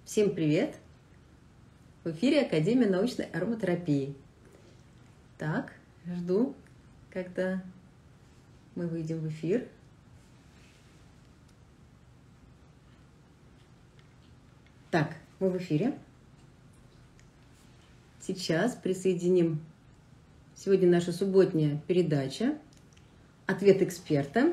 Всем привет! В эфире Академия научной ароматерапии. Так, жду, когда мы выйдем в эфир. Так, мы в эфире. Сейчас присоединим. Сегодня наша субботняя передача «Ответ эксперта».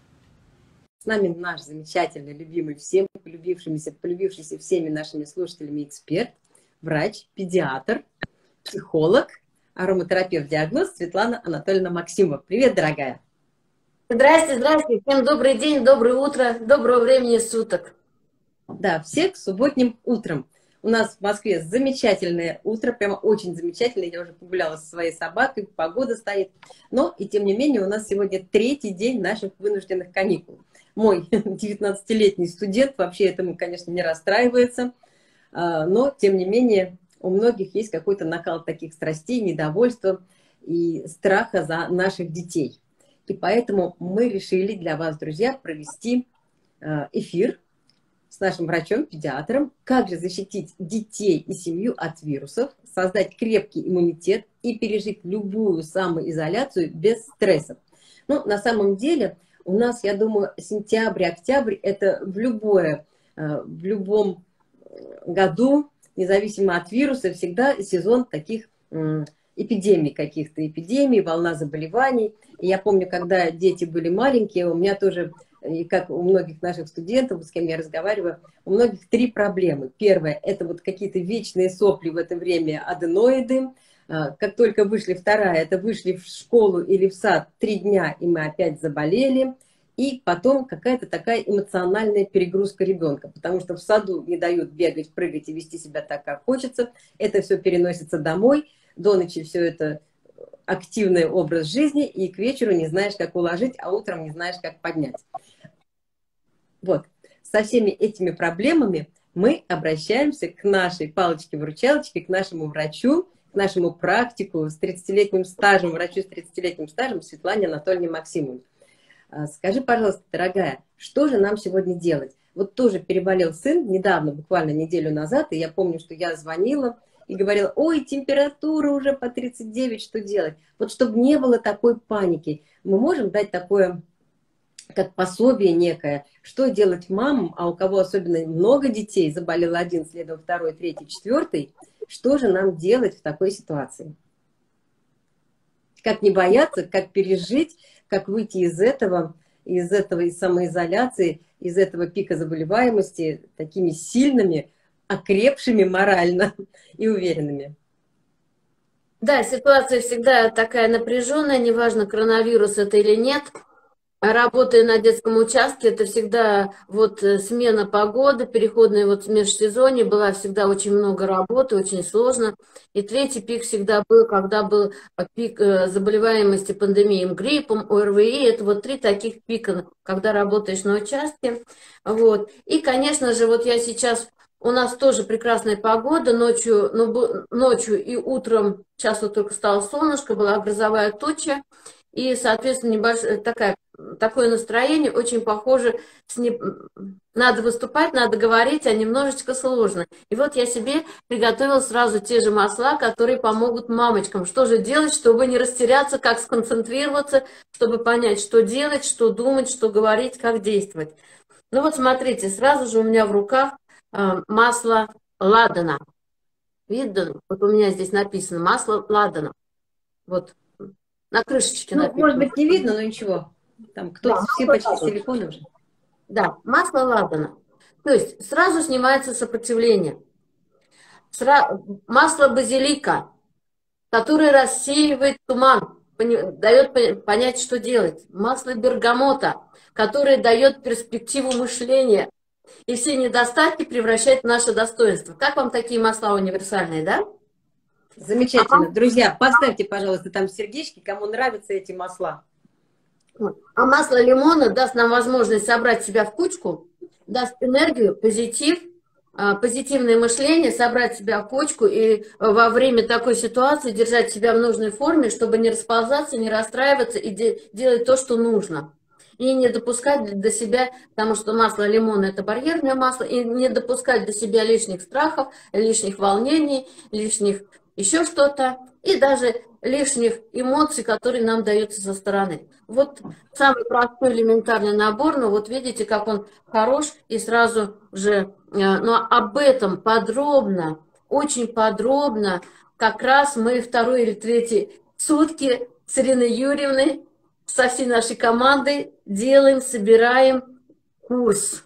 С нами наш замечательный, любимый, всем полюбившийся всеми нашими слушателями эксперт, врач, педиатр, психолог, ароматерапевт-диагност Светлана Анатольевна Максимова. Привет, дорогая! Здрасте, здрасте! Всем добрый день, доброе утро, доброго времени суток. Да, всех с субботним утром. У нас в Москве замечательное утро, прямо очень замечательное. Я уже погуляла со своей собакой, погода стоит. Но, и тем не менее, у нас сегодня третий день наших вынужденных каникул. Мой 19-летний студент вообще этому, конечно, не расстраивается, но, тем не менее, у многих есть какой-то накал таких страстей, недовольства и страха за наших детей. И поэтому мы решили для вас, друзья, провести эфир с нашим врачом-педиатром, как же защитить детей и семью от вирусов, создать крепкий иммунитет и пережить любую самоизоляцию без стрессов. Ну, на самом деле, у нас, я думаю, сентябрь-октябрь – это в любом году, независимо от вируса, всегда сезон таких эпидемий каких-то, волна заболеваний. И я помню, когда дети были маленькие, у меня тоже, и как у многих наших студентов, с кем я разговариваю, у многих три проблемы. Первое – это вот какие-то вечные сопли в это время, аденоиды. Как только вышли, вторая – это вышли в школу или в сад 3 дня, и мы опять заболели. И потом какая-то такая эмоциональная перегрузка ребенка, потому что в саду не дают бегать, прыгать и вести себя так, как хочется. Это все переносится домой, до ночи все это активный образ жизни, и к вечеру не знаешь, как уложить, а утром не знаешь, как поднять. Вот, со всеми этими проблемами мы обращаемся к нашей палочке-выручалочке, к нашему врачу, к нашему практику с 30-летним стажем, врачу с 30-летним стажем Светлане Анатольевне Максимовой. Скажи, пожалуйста, дорогая, что же нам сегодня делать? Вот тоже переболел сын недавно, буквально неделю назад, и я помню, что я звонила и говорила: ой, температура уже по 39, что делать? Вот чтобы не было такой паники, мы можем дать такое, как пособие некое, что делать мамам, а у кого особенно много детей, заболел один, следом второй, третий, четвертый, что же нам делать в такой ситуации? Как не бояться, как пережить, как выйти из самоизоляции, из этого пика заболеваемости такими сильными, окрепшими морально и уверенными. Да, ситуация всегда такая напряженная, неважно, коронавирус это или нет. Работая на детском участке, это всегда вот смена погоды, переходное вот межсезонье, была всегда очень много работы, очень сложно. И третий пик всегда был, когда был пик заболеваемости пандемией гриппом, ОРВИ. Это вот 3 таких пика, когда работаешь на участке. Вот. И, конечно же, вот я сейчас, у нас тоже прекрасная погода, ночью и утром, сейчас вот только стало солнышко, была грозовая туча. И, соответственно, такое настроение очень похоже, надо выступать, надо говорить, а немножечко сложно. И вот я себе приготовила сразу те же масла, которые помогут мамочкам. Что же делать, чтобы не растеряться, как сконцентрироваться, чтобы понять, что делать, что думать, что говорить, как действовать. Ну вот смотрите, сразу же у меня в руках масло ладана. Видно? Вот у меня здесь написано масло ладана. Вот. На крышечке написано. Может быть, не видно, но ничего. Там кто-то, да, все почти с телефона уже. Да, масло ладана. То есть сразу снимается сопротивление. Масло базилика, которое рассеивает туман, дает понять, что делать. Масло бергамота, которое дает перспективу мышления. И все недостатки превращает в наше достоинство. Как вам такие масла универсальные, да? Замечательно. Друзья, поставьте, пожалуйста, там сердечки, кому нравятся эти масла. А масло лимона даст нам возможность собрать себя в кучку, даст энергию, позитив, позитивное мышление, собрать себя в кучку и во время такой ситуации держать себя в нужной форме, чтобы не расползаться, не расстраиваться и делать то, что нужно. и не допускать до себя, потому что масло лимона – это барьерное масло, и не допускать до себя лишних страхов, лишних волнений, лишних еще что-то, и даже лишних эмоций, которые нам даются со стороны. Вот самый простой элементарный набор, но вот видите, как он хорош, и сразу же, но об этом подробно, очень подробно, как раз мы второй или третий сутки с Ириной Юрьевной, со всей нашей командой делаем, собираем курс,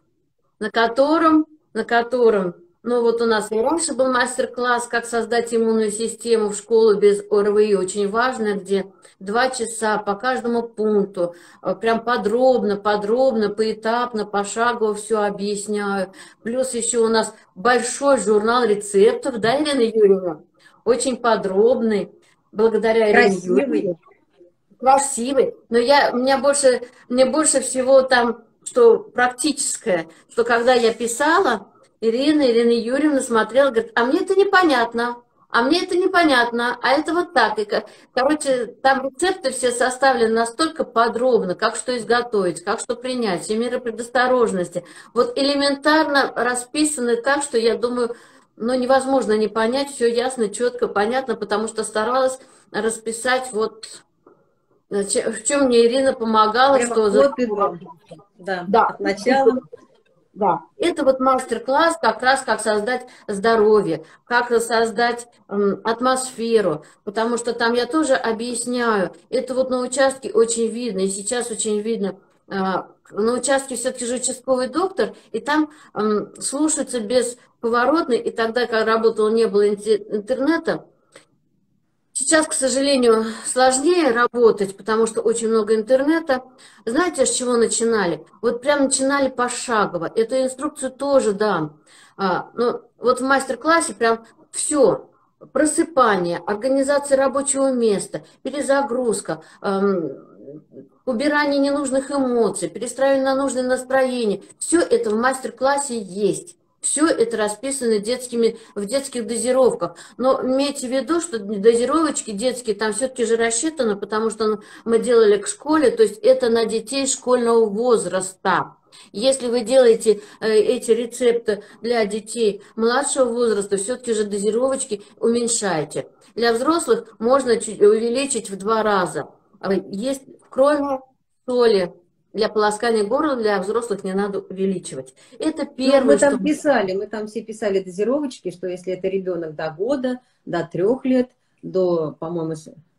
на котором, ну вот у нас и раньше был мастер-класс, как создать иммунную систему в школу без ОРВИ, очень важно, где 2 часа по каждому пункту, прям подробно, поэтапно, пошагово все объясняю. Плюс еще у нас большой журнал рецептов, да, Ирина Юрьевна? Очень подробный, благодаря Ирине Красивый. Юрьевне. Красивый, но мне больше всего там, что практическое, что когда я писала, Ирина Юрьевна смотрела, говорит, а мне это непонятно, а это вот так. И, короче, там рецепты все составлены настолько подробно, как что изготовить, как что принять, все меры предосторожности. Вот элементарно расписаны так, что я думаю, ну, невозможно не понять, все ясно, четко, понятно, потому что старалась расписать вот в чем мне Ирина помогала, Прямо что от и до. Да, да, от начала. да. Это вот мастер-класс как раз как создать здоровье, как создать атмосферу, потому что там я тоже объясняю. Это вот на участке очень видно, и сейчас очень видно. На участке все-таки же участковый доктор, и там слушается бесповоротно, и тогда, когда работала, не было интернета. Сейчас, к сожалению, сложнее работать, потому что очень много интернета. Знаете, с чего начинали? Вот прям начинали пошагово. Эту инструкцию тоже дам. Ну, вот в мастер-классе прям все. Просыпание, организация рабочего места, перезагрузка, убирание ненужных эмоций, перестраивание на нужное настроение. Все это в мастер-классе есть. Все это расписано в детских дозировках. Но имейте в виду, что дозировочки детские там все-таки же рассчитаны, потому что мы делали к школе, то есть это на детей школьного возраста. Если вы делаете эти рецепты для детей младшего возраста, все-таки же дозировочки уменьшайте. Для взрослых можно увеличить в 2 раза. Есть кроме соли. Для полоскания горла для взрослых не надо увеличивать. Это Ну, первое, что... мы там все писали дозировочки, что если это ребенок до года, до 3 лет, до, по-моему,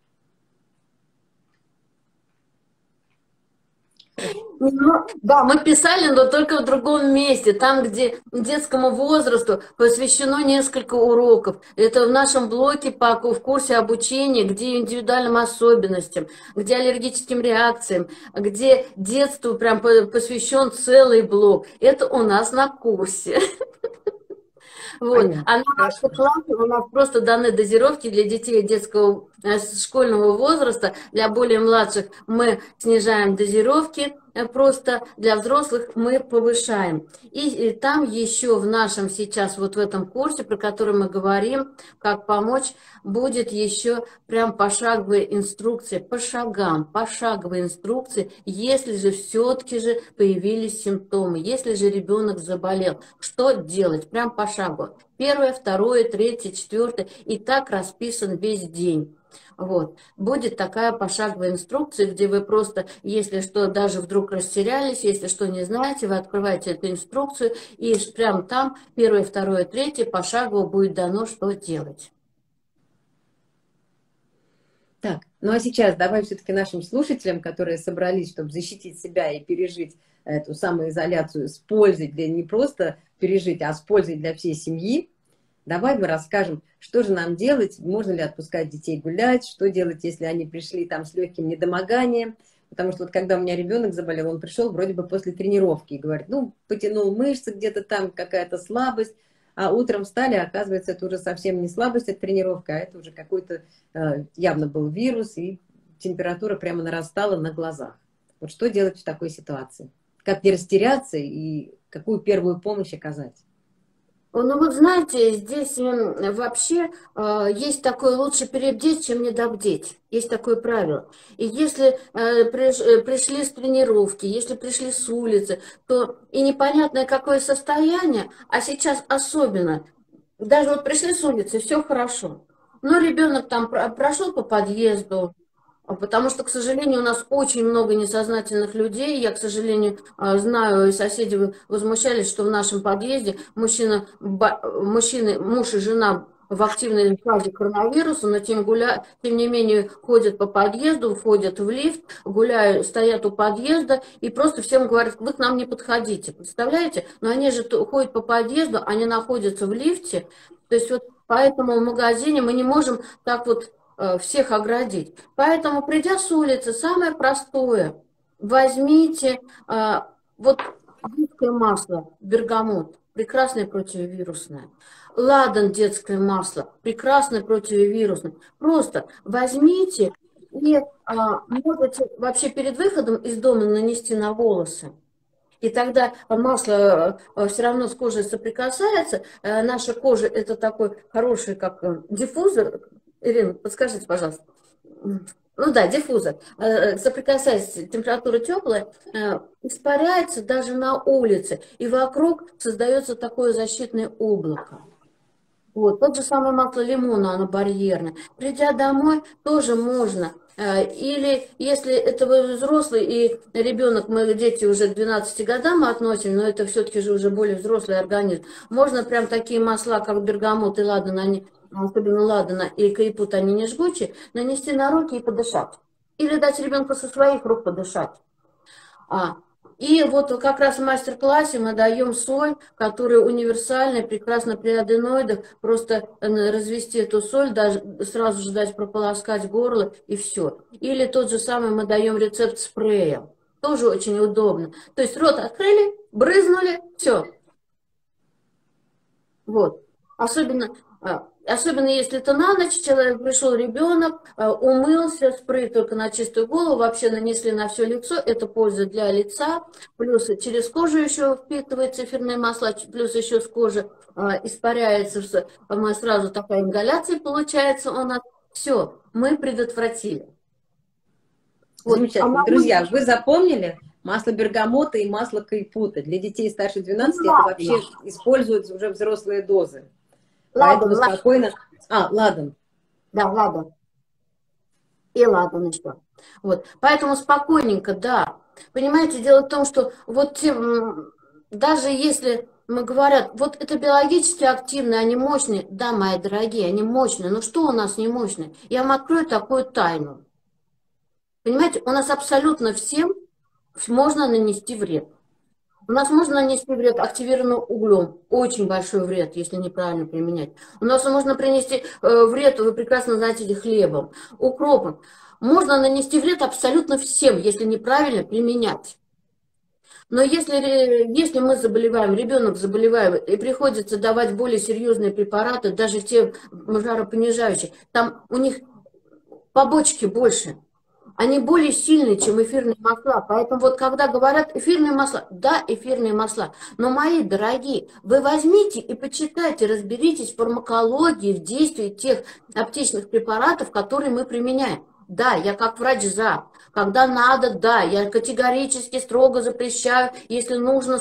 Ну, да, мы писали, но только в другом месте, там, где детскому возрасту посвящено несколько уроков. Это в нашем блоке в курсе обучения, где индивидуальным особенностям, где аллергическим реакциям, где детству прям посвящен целый блок. Это у нас на курсе. Вот. понятно. А на мастер-классе у нас просто даны дозировки для детей детского школьного возраста. Для более младших мы снижаем дозировки, просто для взрослых мы повышаем. И там еще в нашем сейчас, вот в этом курсе, про который мы говорим, как помочь, будет еще прям пошаговые инструкции, по шагам, пошаговые инструкции, если же все-таки же появились симптомы, если же ребенок заболел, что делать, прям по шагу. 1, 2, 3, 4, и так расписан весь день. Вот. Будет такая пошаговая инструкция, где вы просто, если что, даже вдруг растерялись, если что не знаете, вы открываете эту инструкцию, и прям там 1, 2, 3 пошагово будет дано, что делать. Так, ну а сейчас давай все-таки нашим слушателям, которые собрались, чтобы защитить себя и пережить эту самоизоляцию с пользой, для не просто пережить, а с пользой для всей семьи, давай мы расскажем, что же нам делать, можно ли отпускать детей гулять, что делать, если они пришли там с легким недомоганием. Потому что вот когда у меня ребенок заболел, он пришел вроде бы после тренировки и говорит, ну, потянул мышцы где-то там, какая-то слабость, а утром встали, а оказывается, это уже совсем не слабость от тренировки, а это уже какой-то явно был вирус, и температура прямо нарастала на глазах. Вот что делать в такой ситуации? Как не растеряться и какую первую помощь оказать? Ну, вот знаете, здесь вообще есть такое лучше перебдеть, чем недобдеть. Есть такое правило. И если пришли с тренировки, если пришли с улицы, то и непонятное какое состояние, а сейчас особенно, даже вот пришли с улицы, все хорошо. Но ребенок там прошел по подъезду, потому что, к сожалению, у нас очень много несознательных людей. Я, к сожалению, знаю, и соседи возмущались, что в нашем подъезде мужчины, муж и жена в активной фазе коронавируса, но тем не менее ходят по подъезду, входят в лифт, гуляют, стоят у подъезда и просто всем говорят: вы к нам не подходите. Представляете? Но они же ходят по подъезду, они находятся в лифте. То есть вот поэтому в магазине мы не можем так вот всех оградить. Поэтому, придя с улицы, самое простое, возьмите вот детское масло, бергамот, прекрасное противовирусное. Ладан детское масло, прекрасное противовирусное. Просто возьмите и можете вообще перед выходом из дома нанести на волосы. И тогда масло все равно с кожей соприкасается. Наша кожа это такой хороший как диффузор. Ирина, подскажите, пожалуйста. Ну да, диффузор. Соприкасаясь, температура теплая, испаряется даже на улице. И вокруг создается такое защитное облако. Вот, тот же самый масло лимона, оно барьерное. Придя домой, тоже можно. Или если это вы взрослый и ребенок, мы дети уже к 12 годам относим, но это все-таки же уже более взрослый организм, можно прям такие масла, как бергамот и ладан, они, особенно ладана и каипут, они не жгучие, нанести на руки и подышать. Или дать ребенку со своих рук подышать. И вот как раз в мастер-классе мы даем соль, которая универсальная, прекрасна при аденоидах. Просто развести эту соль, даже сразу же дать прополоскать горло и все. Или тот же самый мы даем рецепт спрея. Тоже очень удобно. То есть рот открыли, брызнули, все. Вот. Особенно если это на ночь, человек пришел, ребенок, умылся, спрей только на чистую голову, вообще нанесли на все лицо, это польза для лица, плюс через кожу еще впитывается эфирные масла, плюс еще с кожи испаряется, сразу такая ингаляция получается у нас. Все, мы предотвратили. Замечательно. Друзья, вы запомнили? Масло бергамота и масло кайпута. Для детей старше 12 это вообще используются уже взрослые дозы. Поэтому спокойно... ладан. Да, ладан. И ладан еще. Вот. Поэтому спокойненько, да. Понимаете, дело в том, что вот даже если мы говорят, вот это биологически активные, они мощные. Да, мои дорогие, они мощные. Но что у нас не мощные? Я вам открою такую тайну. Понимаете, у нас абсолютно всем можно нанести вред. У нас можно нанести вред активированным углем, очень большой вред, если неправильно применять. У нас можно принести вред, вы прекрасно знаете, хлебом, укропом. Можно нанести вред абсолютно всем, если неправильно применять. Но если мы заболеваем, ребенок заболевает, и приходится давать более серьезные препараты, даже те жаропонижающие, там у них побочки больше. Они более сильные, чем эфирные масла. Поэтому вот когда говорят эфирные масла, да, эфирные масла. Но, мои дорогие, вы возьмите и почитайте, разберитесь в фармакологии, в действии тех аптечных препаратов, которые мы применяем. Да, я как врач за. Когда надо, да, я категорически строго запрещаю, если нужно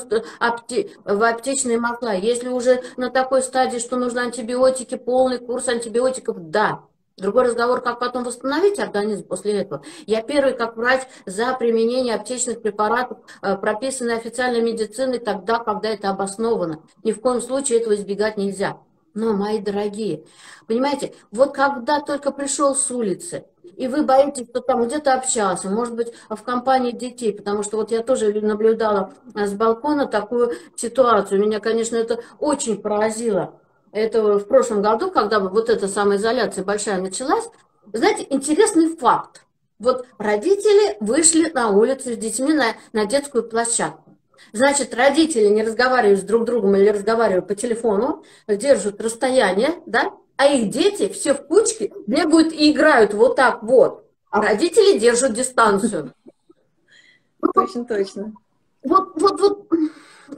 в аптечные масла. Если уже на такой стадии, что нужны антибиотики, полный курс антибиотиков, да. Другой разговор, как потом восстановить организм после этого. Я первый, как врач, за применение аптечных препаратов, прописанной официальной медициной, тогда, когда это обосновано. Ни в коем случае этого избегать нельзя. Но, мои дорогие, понимаете, вот когда только пришел с улицы, и вы боитесь, что там где-то общался, может быть, в компании детей, потому что вот я тоже наблюдала с балкона такую ситуацию. Меня, конечно, это очень поразило. Это в прошлом году, когда вот эта самоизоляция большая началась. Знаете, интересный факт. Вот родители вышли на улицу с детьми на детскую площадку. Значит, родители не разговаривают с друг другом или разговаривают по телефону, держат расстояние, да? А их дети все в кучке бегают и играют вот так вот. А родители держат дистанцию. Точно, точно. Вот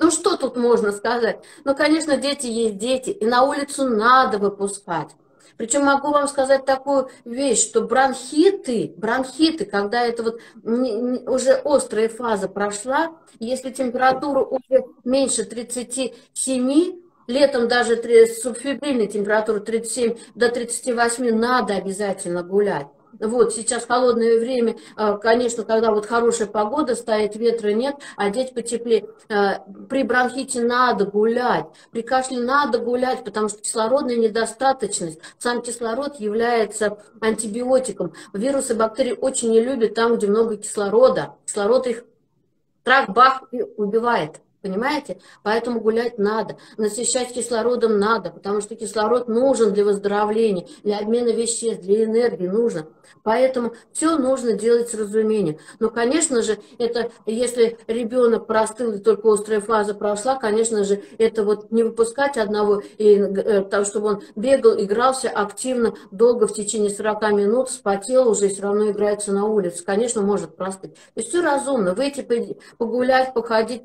Ну, что тут можно сказать? Ну, конечно, дети есть дети, и на улицу надо выпускать. Причем могу вам сказать такую вещь, что бронхиты, когда это вот уже острая фаза прошла, если температура уже меньше 37, летом даже субфебрильная температура 37 до 38, надо обязательно гулять. Вот, сейчас холодное время, конечно, когда вот хорошая погода стоит, ветра нет, одеть потеплее. При бронхите надо гулять, при кашле надо гулять, потому что кислородная недостаточность, сам кислород является антибиотиком. Вирусы, бактерии очень не любят там, где много кислорода. Кислород их трах-бах и убивает. Понимаете? Поэтому гулять надо, насыщать кислородом надо, потому что кислород нужен для выздоровления, для обмена веществ, для энергии нужно. Поэтому все нужно делать с разумением. Но, конечно же, это если ребенок простыл и только острая фаза прошла, конечно же, это вот не выпускать одного, чтобы он бегал, игрался активно, долго в течение 40 минут, вспотел уже и все равно играется на улице. Конечно, может простыть. То есть все разумно. Выйти погулять, походить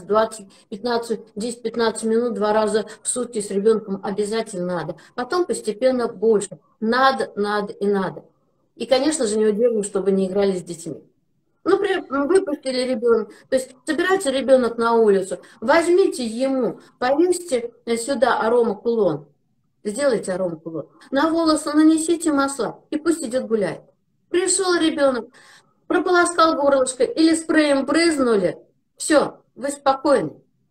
10-15 минут 2 раза в сутки с ребенком обязательно надо. Потом постепенно больше. Надо, надо и надо. И, конечно же, не удерживаем, чтобы не играли с детьми. Ну, выпустили ребенка, то есть собирается ребенок на улицу, возьмите ему, повесьте сюда аромакулон, сделайте аромакулон, на волосы нанесите масла и пусть идет гулять. Пришел ребенок, прополоскал горлышко или спреем брызнули, все, вы спокойны.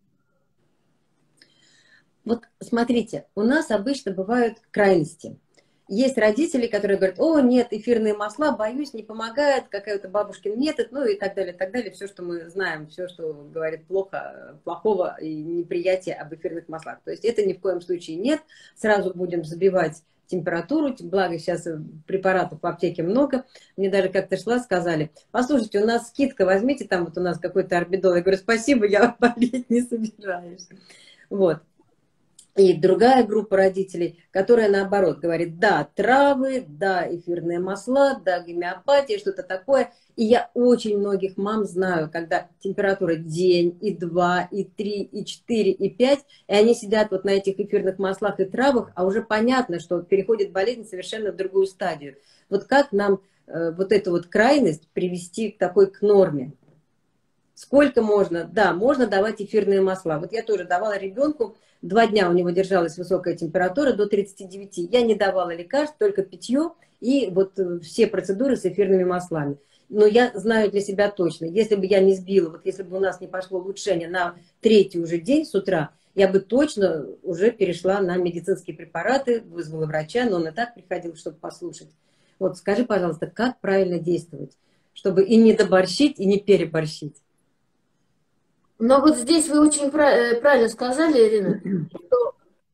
Вот смотрите, у нас обычно бывают крайности. Есть родители, которые говорят: о, нет, эфирные масла, боюсь, не помогает, какая-то бабушкин метод, ну и так далее, все, что мы знаем, все, что говорит плохого и неприятия об эфирных маслах. То есть это ни в коем случае нет, сразу будем забивать температуру, благо сейчас препаратов в аптеке много. Мне даже как-то сказали: послушайте, у нас скидка, возьмите там вот у нас какой-то орбидол. Я говорю: спасибо, я болеть не собираюсь. Вот. И другая группа родителей, которая наоборот говорит: да, травы, да, эфирные масла, да, гомеопатия, что-то такое. И я очень многих мам знаю, когда температура день, и 2, и 3, и 4, и 5, и они сидят вот на этих эфирных маслах и травах, а уже понятно, что переходит болезнь совершенно в другую стадию. Вот как нам вот эту вот крайность привести к норме? Сколько можно? Да, можно давать эфирные масла. Вот я тоже давала ребенку, 2 дня у него держалась высокая температура, до 39. Я не давала лекарств, только питье и вот все процедуры с эфирными маслами. Но я знаю для себя точно, если бы я не сбила, вот если бы у нас не пошло улучшение на 3-й уже день с утра, я бы точно уже перешла на медицинские препараты, вызвала врача, но он и так приходил, чтобы послушать. Вот скажи, пожалуйста, как правильно действовать, чтобы и не доборщить, и не переборщить? Но вот здесь вы очень правильно сказали, Ирина, что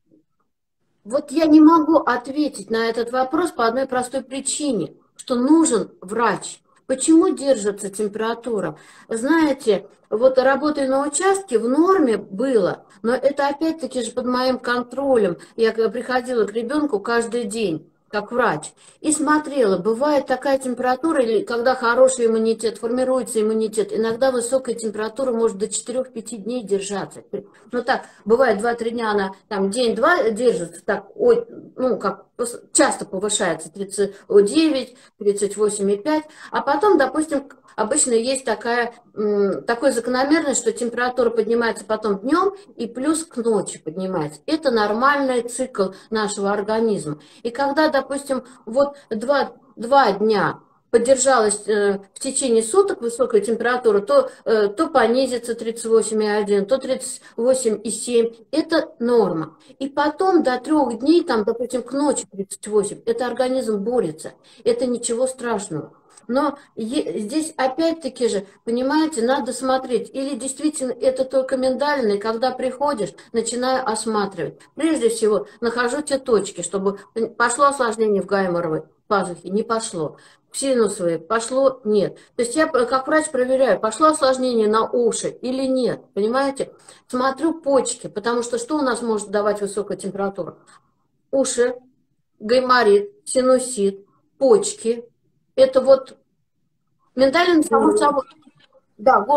вот я не могу ответить на этот вопрос по одной простой причине, что нужен врач. Почему держится температура? Знаете, вот работая на участке, в норме было, но это опять-таки же под моим контролем. Я приходила к ребенку каждый день, как врач, и смотрела, бывает такая температура, или когда хороший иммунитет, формируется иммунитет, иногда высокая температура может до 4-5 дней держаться. Ну так, бывает 2-3 дня она там день-два держится, так, ну как часто повышается, 39, 38,5, а потом, допустим, обычно есть такая закономерность, что температура поднимается потом днем и плюс к ночи поднимается. Это нормальный цикл нашего организма. И когда, допустим, вот 2 дня поддержалась в течение суток высокая температура, то понизится 38,1, то 38,7. Это норма. И потом до 3 дней, там, допустим, к ночи 38, это организм борется. Это ничего страшного. Но здесь опять-таки же, понимаете, надо смотреть, или действительно это только миндальный, когда приходишь, начинаю осматривать. Прежде всего, нахожу те точки, чтобы пошло осложнение в гайморовой пазухе, не пошло. Синусовые пошло, нет. То есть я как врач проверяю, пошло осложнение на уши или нет, понимаете? Смотрю почки, потому что что у нас может давать высокая температура? Уши, гайморит, синусит, почки. Это вот миндалин, само собой, да, горло.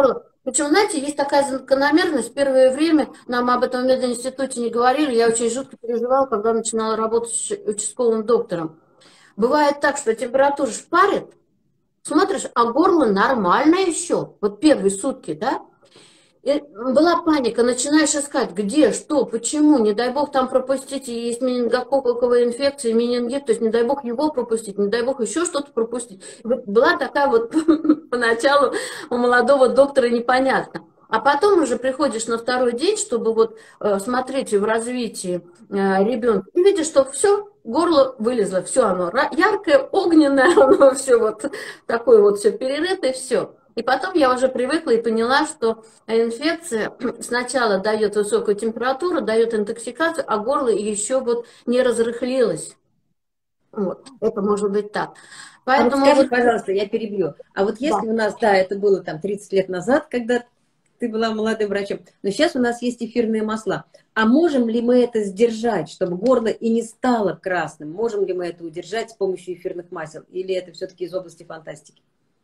Причем, знаете, есть такая закономерность. В первое время нам об этом в мединституте не говорили. Я очень жутко переживала, когда начинала работать с участковым доктором. Бывает так, что температура шпарит, смотришь, а горло нормальное еще. Вот первые сутки, да? И была паника, начинаешь искать, где, что, почему, не дай бог там пропустить, и есть менингококковая инфекция, менингит, то есть не дай бог его пропустить, не дай бог еще что-то пропустить. Вот была такая вот поначалу у молодого доктора непонятно. А потом уже приходишь на второй день, чтобы вот смотреть в развитии ребенка, и видишь, что все, горло вылезло, все оно яркое, огненное, оно все вот такое вот все перерыто, и все. И потом я уже привыкла и поняла, что инфекция сначала дает высокую температуру, дает интоксикацию, а горло еще вот не разрыхлилось. Вот, это может быть так. А вот Поэтому скажи, вот, пожалуйста, я перебью. А вот да. если у нас, да, это было там 30 лет назад, когда ты была молодым врачом, но сейчас у нас есть эфирные масла. А можем ли мы это сдержать, чтобы горло и не стало красным? Можем ли мы это удержать с помощью эфирных масел? Или это все-таки из области фантастики?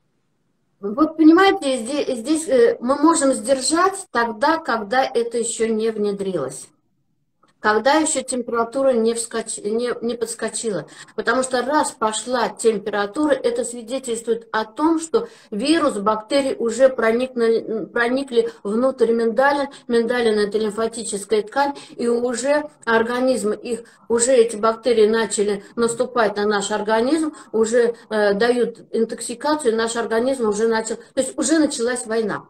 Вот понимаете, здесь мы можем сдержать тогда, когда это еще не внедрилось. Когда еще температура не подскочила. Потому что раз пошла температура, это свидетельствует о том, что вирус, бактерии уже проникли внутрь миндалин. Миндалин – это лимфатическая ткань, и уже организм, уже эти бактерии начали наступать на наш организм, уже дают интоксикацию, наш организм уже начал… То есть уже началась война.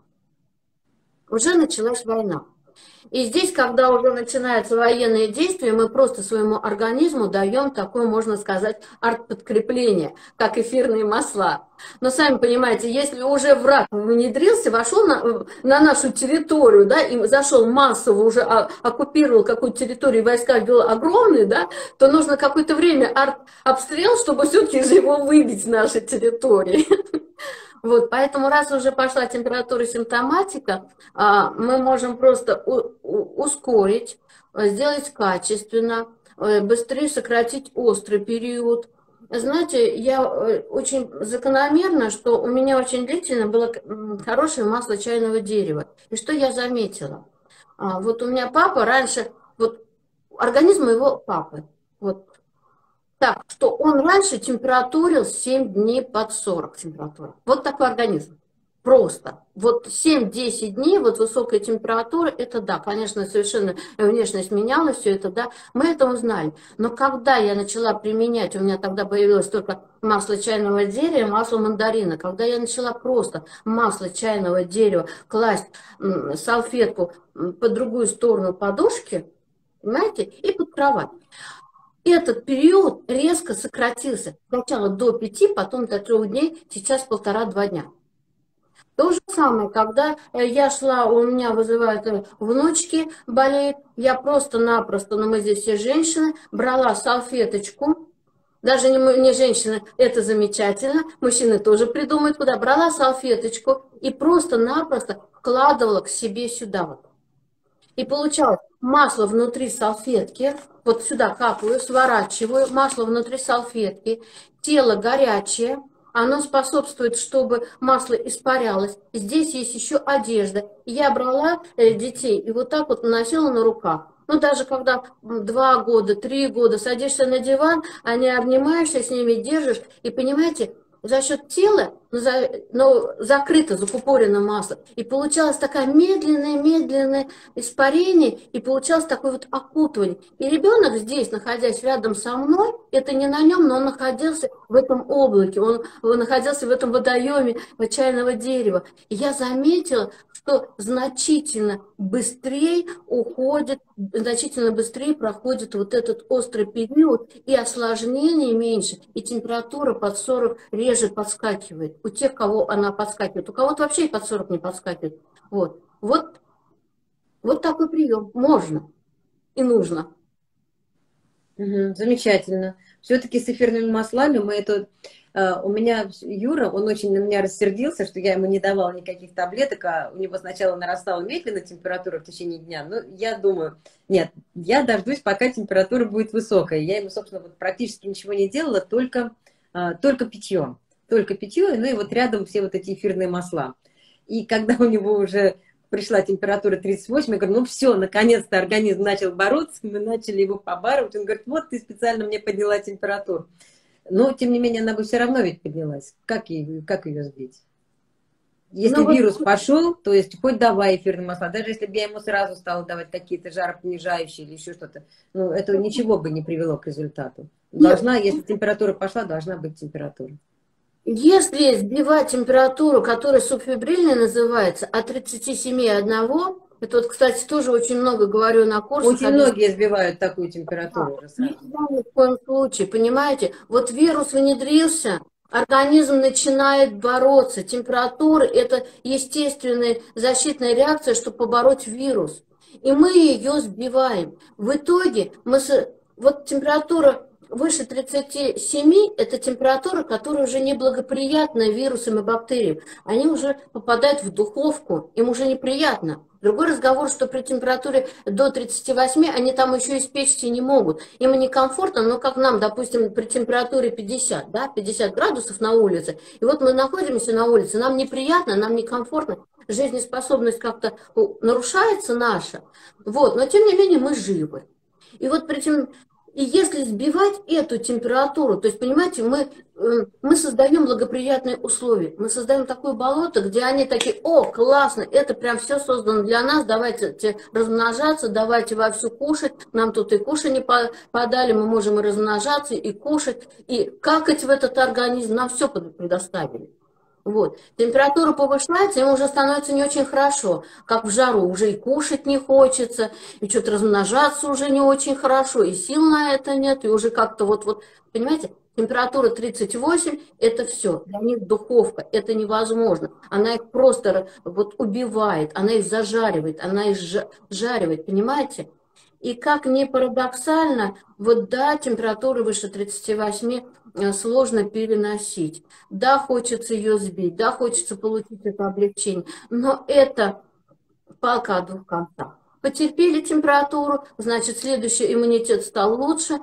Уже началась война. И здесь, когда уже начинаются военные действия, мы просто своему организму даем такое, можно сказать, артподкрепление, как эфирные масла. Но сами понимаете, если уже враг внедрился, вошел на нашу территорию, да, и зашел массово, уже оккупировал какую-то территорию, войска вел огромные, да, то нужно какое-то время артобстрел, чтобы все-таки же его выбить с нашей территории. Вот, поэтому раз уже пошла температура и симптоматика, мы можем просто ускорить, сделать качественно, быстрее сократить острый период. Знаете, я очень закономерно, что у меня очень длительно было хорошее масло чайного дерева. И что я заметила? Вот у меня папа раньше, вот организм моего папы, вот так, что он раньше температурил 7 дней под 40 температура. Вот такой организм. Просто. Вот 7-10 дней, вот высокая температура, это да, конечно, совершенно внешность менялась, все это да, мы это узнали. Но когда я начала применять, у меня тогда появилось только масло чайного дерева, масло мандарина, когда я начала просто масло чайного дерева класть салфетку по другую сторону подушки, понимаете, и под кровать. Этот период резко сократился. Сначала до 5, потом до 3 дней, сейчас 1,5-2 дня. То же самое, когда я шла, у меня вызывают внучки, болеют, я просто-напросто, но мы здесь все женщины, брала салфеточку, даже не женщины, это замечательно, мужчины тоже придумают, куда, брала салфеточку и просто-напросто вкладывала к себе сюда вот. И получалось масло внутри салфетки, вот сюда капаю, сворачиваю, масло внутри салфетки, тело горячее, оно способствует, чтобы масло испарялось. Здесь есть еще одежда. Я брала детей и вот так вот наносила на руках. Ну, даже когда 2 года, 3 года садишься на диван, они обнимаешься с ними, держишь, и понимаете, за счет тела, но закрыто, закупорено масло. И получалось такое медленное испарение, и получалось такое вот окутывание. И ребенок здесь, находясь рядом со мной, это не на нем, но он находился в этом облаке, он находился в этом водоеме чайного дерева. И я заметила, что значительно быстрее уходит, значительно быстрее проходит вот этот острый период, и осложнений меньше, и температура под 40 реже подскакивает. У тех, кого она подскакивает, у кого-то вообще и под 40 не подскакивает. Вот такой прием можно и нужно. Замечательно. Все-таки с эфирными маслами мы это... У меня Юра, он очень на меня рассердился, что я ему не давала никаких таблеток, а у него сначала нарастала медленно температура в течение дня. Но я думаю, нет, я дождусь, пока температура будет высокая. Я ему, собственно, вот практически ничего не делала, только питье. Только питье, ну и вот рядом все вот эти эфирные масла. И когда у него уже пришла температура 38, я говорю, ну все, наконец-то организм начал бороться, мы начали его побарывать. Он говорит, вот ты специально мне подняла температуру. Но, тем не менее, она бы все равно ведь поднялась. Как ее сбить? Если Ну, вирус вот, пошел, то есть хоть давай эфирные масла, даже если бы я ему сразу стала давать какие-то жаропонижающие или еще что-то, ну, это ничего бы не привело к результату. нет, Должна, если температура пошла, должна быть температура. если сбивать температуру, которая субфибрильная называется, от 37,1, это вот, кстати, тоже очень много говорю на курсах, Очень объясняю. многие сбивают такую температуру уже сразу. Нельзя ни в коем случае, понимаете? Вот вирус внедрился, организм начинает бороться. Температура– это естественная защитная реакция, чтобы побороть вирус. И мы ее сбиваем. В итоге вот температура выше 37– это температура, которая уже неблагоприятна вирусам и бактериям. Они уже попадают в духовку, им уже неприятно. Другой разговор, что при температуре до 38 они там еще испечься не могут. Им некомфортно, но как нам, допустим, при температуре 50, да, 50 градусов на улице, и вот мы находимся на улице, нам неприятно, нам некомфортно, жизнеспособность как-то нарушается наша, вот, но тем не менее мы живы. И вот при и если сбивать эту температуру, то есть, понимаете, мы создаем благоприятные условия, мы создаем такое болото, где они такие, о, классно, это прям все создано для нас, давайте размножаться, давайте вовсю кушать, нам тут и кушать подали, мы можем и размножаться, и кушать, и какать в этот организм, нам все предоставили. Вот. Температура повышается, ему уже становится не очень хорошо. Как в жару уже и кушать не хочется, и что-то размножаться уже не очень хорошо, и сил на это нет, и уже как-то вот, понимаете, температура 38– это все. Для них духовка, это невозможно. Она их просто вот убивает, она их зажаривает, она их жаривает, понимаете? И как ни парадоксально, вот да, температура выше 38 сложно переносить. Да, хочется ее сбить, да, хочется получить это облегчение, но это палка о двух концах. Потерпели температуру, значит, следующий иммунитет стал лучше,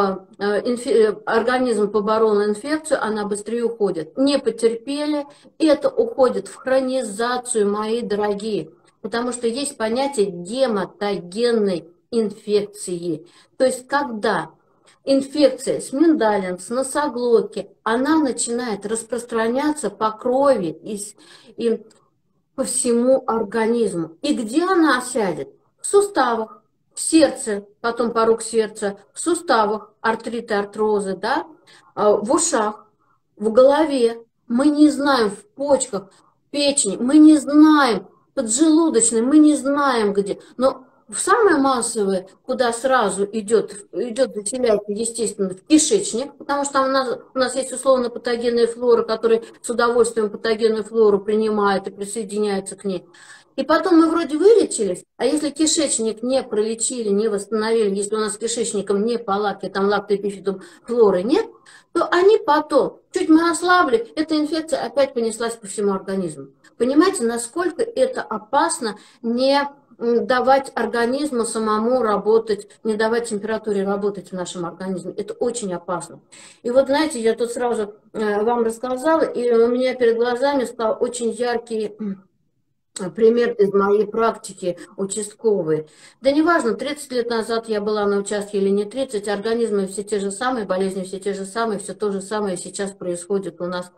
организм поборол инфекцию, она быстрее уходит. Не потерпели, это уходит в хронизацию, мои дорогие, потому что есть понятие гематогенной инфекции. То есть, когда инфекция с миндалин, с носоглотки, она начинает распространяться по крови и по всему организму. И где она осядет? В суставах, в сердце, потом порог сердца, в суставах, артриты, артрозы, да, в ушах, в голове. Мы не знаем, в почках, в печени, мы не знаем, поджелудочной, мы не знаем где. Но самое массовое, куда сразу идет заселяется, естественно, в кишечник, потому что у нас есть условно патогенная флора, которая с удовольствием патогенную флору принимает и присоединяется к ней. И потом мы вроде вылечились, а если кишечник не пролечили, не восстановили, если у нас с кишечником не по лаке, там лактобифидум флоры нет, то они потом, чуть мы ослабли, эта инфекция опять понеслась по всему организму. Понимаете, насколько это опасно не давать организму самому работать, не давать температуре работать в нашем организме. Это очень опасно. И вот, знаете, я тут сразу вам рассказала, и у меня перед глазами стал очень яркий пример из моей практики участковой. Да неважно, 30 лет назад я была на участке или не 30, организмы все те же самые, болезни все те же самые, все то же самое сейчас происходит у нас.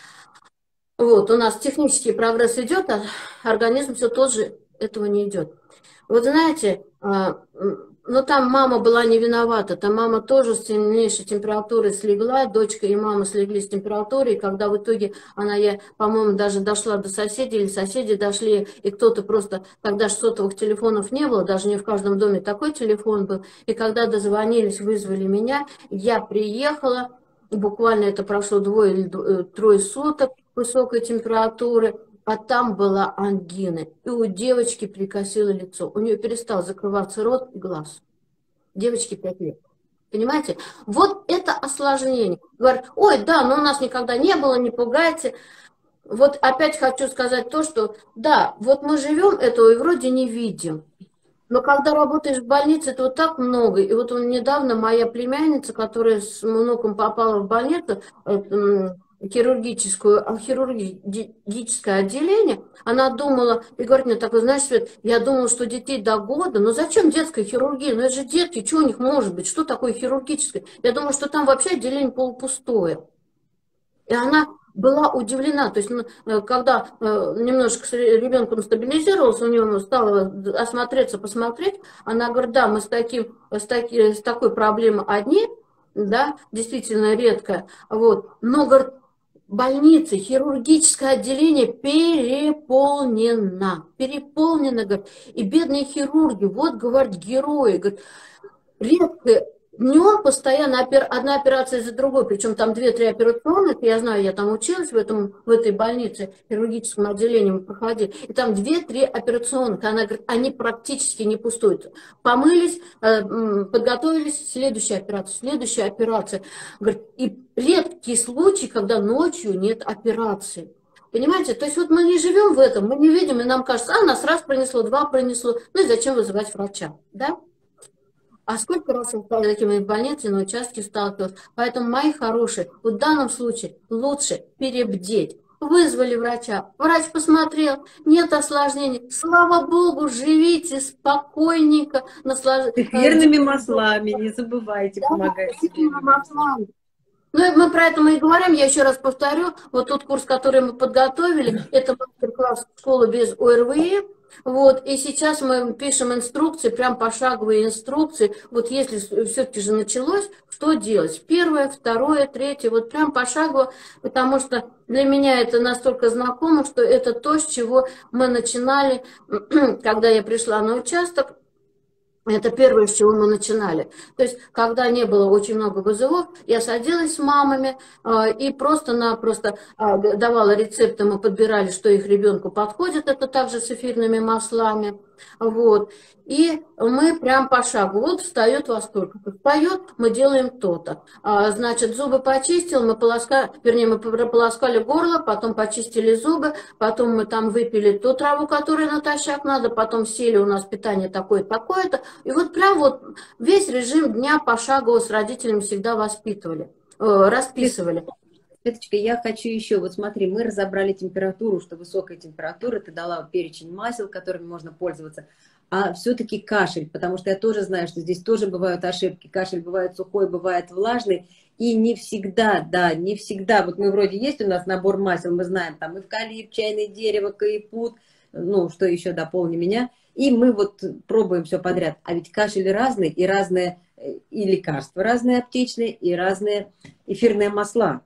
Вот, у нас технический прогресс идет, а организм все тот же, этого не идет. Вот знаете, но там мама была не виновата, там мама тоже с сильнейшей температурой слегла, дочка и мама слегли с температурой, и когда в итоге я, по-моему, даже дошла до соседей, или соседи дошли, и кто-то просто, тогда же сотовых телефонов не было, даже не в каждом доме такой телефон был, и когда дозвонились, вызвали меня, я приехала, буквально это прошло 2 или 3 суток высокой температуры, а там была ангина. И у девочки прикосило лицо. У нее перестал закрываться рот и глаз. Девочке 5 лет. Понимаете? Вот это осложнение. Говорят, ой, да, но у нас никогда не было, не пугайте. Вот опять хочу сказать то, что да, вот мы живем этого и вроде не видим. Но когда работаешь в больнице, это вот так много. И вот недавно моя племянница, которая с внуком попала в больницу, хирургическое отделение, она думала, и говорит мне такой, знаешь, Свет, я думала, что детей до года, но зачем детская хирургия? Ну это же детки, что у них может быть? Что такое хирургическое? Я думала, что там вообще отделение полупустое. И она была удивлена, то есть, когда немножко с ребенком стабилизировался, у него стало осмотреться, посмотреть, она говорит, да, мы с такой проблемой одни, да, действительно редко, вот, но, говорит, больница, хирургическое отделение переполнено, говорит, и бедные хирурги, вот, говорит, герои, говорит, редко днем постоянно одна операция за другой, причем там 2-3 операционных, я знаю, я там училась в этой больнице, в хирургическом отделении мы проходили, и там 2-3 операционных, она говорит, они практически не пустуют. Помылись, подготовились, следующая операция. Говорит, и редкий случай, когда ночью нет операции. Понимаете, то есть вот мы не живем в этом, мы не видим, и нам кажется, нас раз пронесло, два пронесло, ну и зачем вызывать врача, да? А сколько раз я с такими в больнице на участке сталкивалась. Поэтому, мои хорошие, в данном случае лучше перебдеть. Вызвали врача, врач посмотрел, нет осложнений. Слава Богу, живите спокойненько. С эфирными маслами, не забывайте, помогать себе. Ну, мы про это и говорим, я еще раз повторю, вот тот курс, который мы подготовили, это мастер-класс «Школа без ОРВИ», вот, и сейчас мы пишем инструкции, прям пошаговые инструкции, вот если все-таки же началось, что делать, первое, второе, третье, вот прям пошагово, потому что для меня это настолько знакомо, что это то, с чего мы начинали, когда я пришла на участок. Это первое, с чего мы начинали. То есть, когда не было очень много вызовов, я садилась с мамами и просто-напросто давала рецепты, мы подбирали, что их ребенку подходит, это также с эфирными маслами. Вот. И мы прям по шагу. Вот встает во столько. Встает, мы делаем то-то. Значит, зубы почистил, мы прополоскали горло, потом почистили зубы, потом мы там выпили ту траву, которая натощак надо, потом сели, у нас питание такое-такое-то. И вот прям вот весь режим дня пошагово с родителями всегда расписывали. Светочка, я хочу еще, вот смотри, мы разобрали температуру, что высокая температура, ты дала перечень масел, которыми можно пользоваться, а все-таки кашель, потому что я тоже знаю, что здесь тоже бывают ошибки, кашель бывает сухой, бывает влажный, и не всегда, да, не всегда, вот мы вроде есть у нас набор масел, мы знаем, там эвкалипт, чайное дерево, каипут, ну, что еще, дополни меня, и мы вот пробуем все подряд, а ведь кашель разный, и разные, и лекарства разные аптечные, и разные эфирные масла.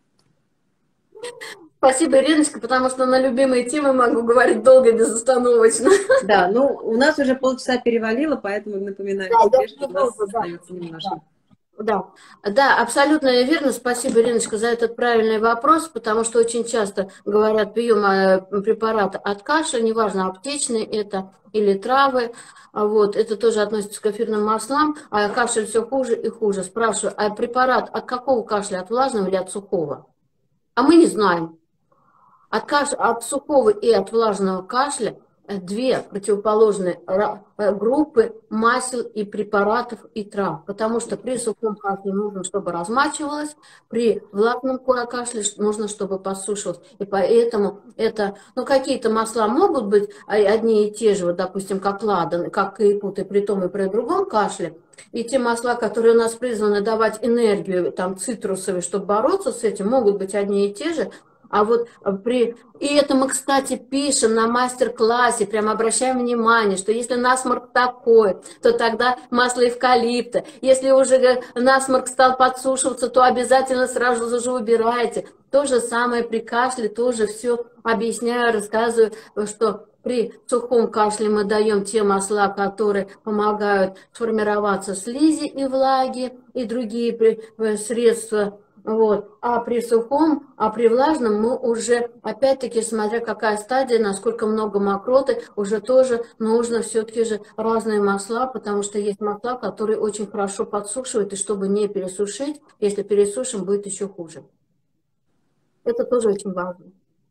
Спасибо, Ириночка, потому что на любимые темы могу говорить долго и безостановочно. Да, ну у нас уже полчаса перевалило, поэтому напоминаю себе, что у нас остается немножко. Да, абсолютно верно. Спасибо, Ириночка, за этот правильный вопрос, потому что очень часто говорят, прием препарата от кашля, неважно, аптечный это или травы, вот, это тоже относится к эфирным маслам, а кашель все хуже и хуже. Спрашиваю, а препарат от какого кашля, от влажного или от сухого? А мы не знаем. От сухого и от влажного кашля две противоположные группы масел и препаратов и трав. Потому что при сухом кашле нужно, чтобы размачивалось, при влажном кашле нужно, чтобы подсушивалось. И поэтому это, ну, какие-то масла могут быть одни и те же, вот, допустим, как ладан, как каипут, и при том и при другом кашле. И те масла, которые у нас призваны давать энергию, там, цитрусовые, чтобы бороться с этим, могут быть одни и те же. А вот и это мы, кстати, пишем на мастер-классе, прям обращаем внимание, что если насморк такой, то тогда масло эвкалипта. Если уже насморк стал подсушиваться, то обязательно сразу же убирайте. То же самое при кашле, тоже все объясняю, рассказываю, что при сухом кашле мы даем те масла, которые помогают сформироваться слизи и влаги, и другие средства. Вот. А при сухом, а при влажном мы уже, опять-таки, смотря какая стадия, насколько много мокроты, уже тоже нужно все-таки же разные масла, потому что есть масла, которые очень хорошо подсушивают, и чтобы не пересушить, если пересушим, будет еще хуже. Это тоже очень важно.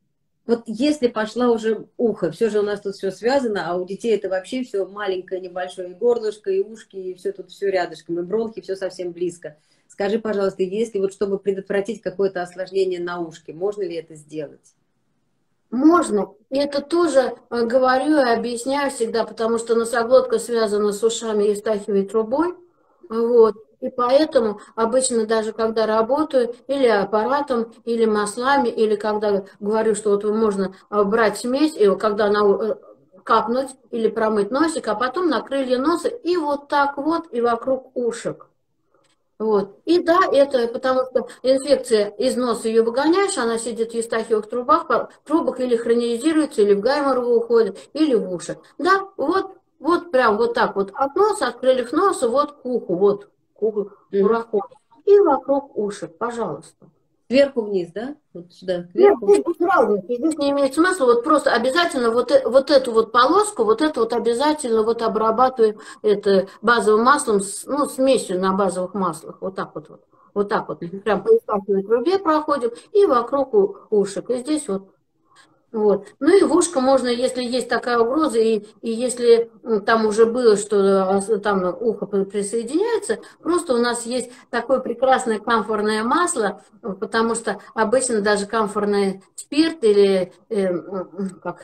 Вот если пошла уже ухо, все же у нас тут все связано, а у детей это вообще все маленькое, небольшое, и горлышко, и ушки, и все тут все рядышком, и бронхи, все совсем близко. Скажи, пожалуйста, если вот чтобы предотвратить какое-то осложнение на ушке, можно ли это сделать? Можно. И это тоже говорю и объясняю всегда, потому что носоглотка связана с ушами и евстахиевой трубой. Вот. И поэтому обычно даже когда работаю или аппаратом, или маслами, или когда говорю, что вот можно брать смесь, и когда она капнуть или промыть носик, а потом на крылья носа и вот так вот, и вокруг ушек. Вот. И да, это потому что инфекция из носа ее выгоняешь, она сидит в евстахиевых трубах или хронизируется, или в гайморову уходит, или в уши. Да, вот прям вот так вот от носа, от крыльев носа, вот к уху, проходит. И вокруг ушек, пожалуйста. Сверху вниз, да? Вот сюда, Нет, сверху. здесь без разницы, здесь не имеет смысла, вот просто обязательно вот эту вот полоску, вот это вот обязательно вот обрабатываем это базовым маслом, ну, смесью на базовых маслах, вот так вот, прям по евстахиевой трубе проходим и вокруг ушек, и здесь вот. Ну и в ушко можно, если есть такая угроза, и если там уже было, что там ухо присоединяется, просто у нас есть такое прекрасное камфорное масло, потому что обычно даже камфорный спирт или как